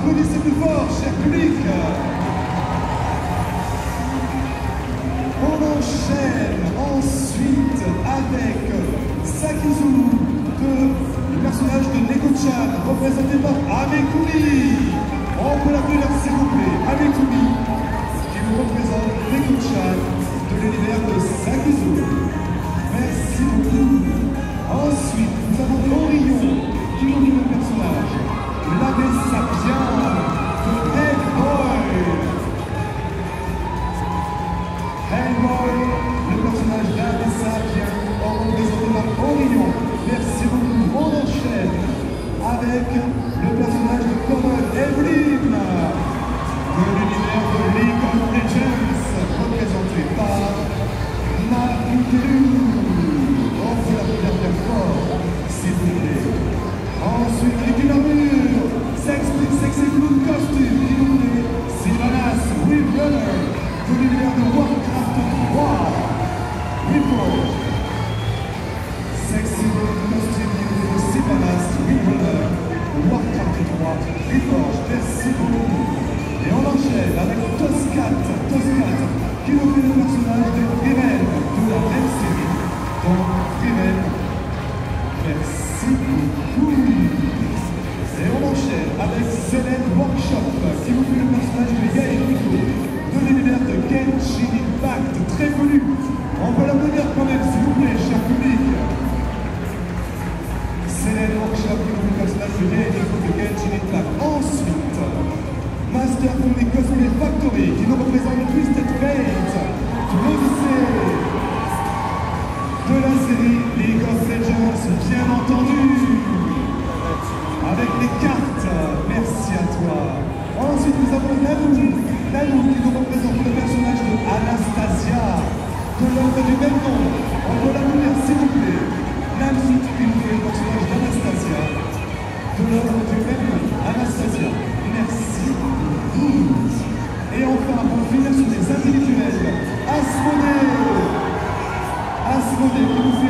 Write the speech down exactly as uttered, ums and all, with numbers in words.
Applaudissez plus fort, cher public. On enchaîne ensuite avec Sakizu, le personnage de Neko-chan, représenté par Amekumi. On peut l'appeler s'il vous plaît, Amekumi, qui nous représente Neko-chan de l'univers de Sakizu. Merci beaucoup. Ensuite, nous avons Orion, qui nous dit le personnage, l'abbé Sapien de Hellboy. Hellboy, le personnage d'abbé Sapien, représenté par Orion. Merci beaucoup. On enchaîne avec le personnage de Common Evelyn de l'univers de League of Legends, représenté par Naruto. On peut l'appeler bien fort, s'il vous plaît. Ensuite, avec une armure, sexy blue costume, qui nous plaît, Sylvanas Windrunner de l'univers de Warcraft trois. Report. Sexy blue costume, qui nous plaît, Sylvanas Windrunner de Warcraft trois. Report. Merci beaucoup. Et on enchaîne avec Toscat, Toscat, qui nous fait le personnage de Riven de la même série. Donc, Riven, merci beaucoup. Et on enchaîne avec Selene Workshop, qui vous fait le personnage de Yael Miko de l'univers de Genshin Impact, très connu. On peut l'applaudir quand même, s'il vous plaît, cher public. Selene Workshop, qui vous fait le personnage de Yael Miko de Genshin Impact. Ensuite, Master from the Cosplay Factory, qui nous représente Twisted Fate, l'Odyssée de la série League of Legends, bien entendu, avec les cartes. Merci à toi. Ensuite, nous avons Nanou, Nanou qui nous représente le personnage de Anastasia, de l'œuvre du même nom. On peut l'appeler, s'il vous plaît. Nanou qui nous fait le personnage d'Anastasia, de l'œuvre du même nom. Anastasia, merci beaucoup. Et enfin, pour finir sur les individuels, Asmodée, Asmodée qui nous fait